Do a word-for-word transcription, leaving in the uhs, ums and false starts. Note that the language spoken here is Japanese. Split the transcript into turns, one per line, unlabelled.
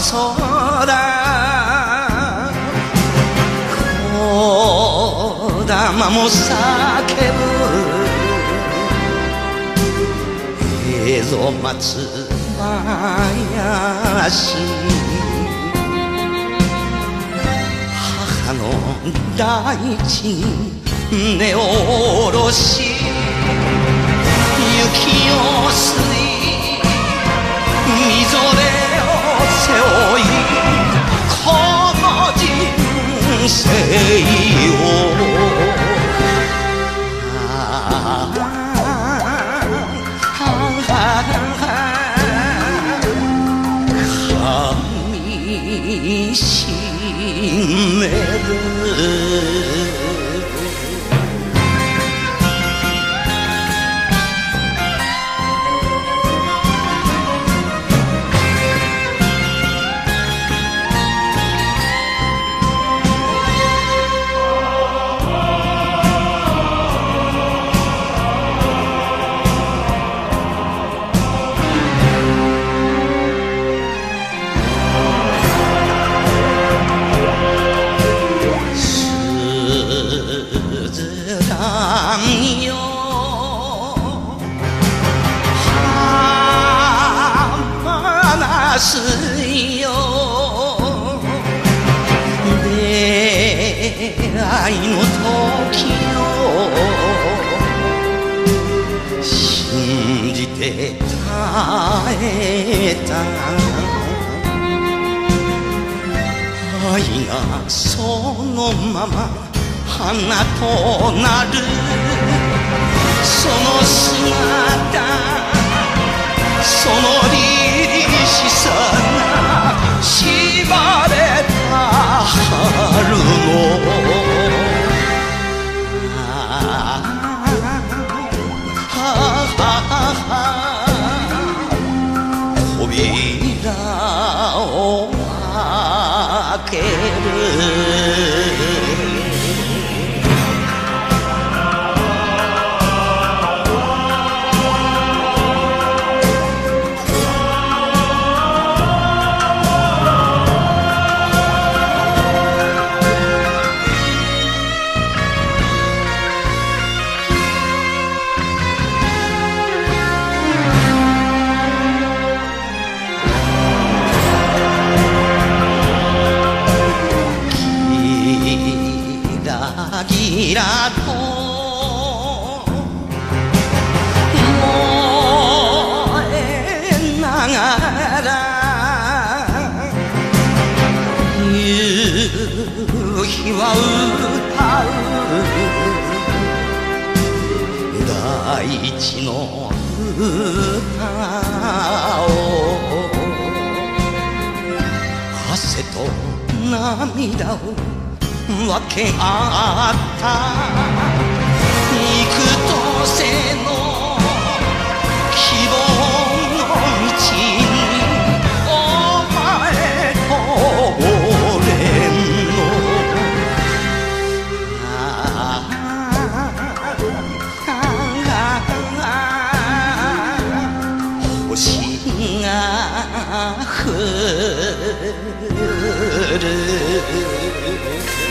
小玉も叫ぶ映像待つ林母の大地に根を下ろし雪を吸いみぞれを背負いこの人生をかみしめるすよ出会いの時を信じて耐えた愛がそのまま花となるその姿その凛々しさが縛れた春の扉を開けるギラと燃えながら夕日は歌う大地の歌を汗と涙を分け合った幾度せの希望の道にお前と俺の星が降る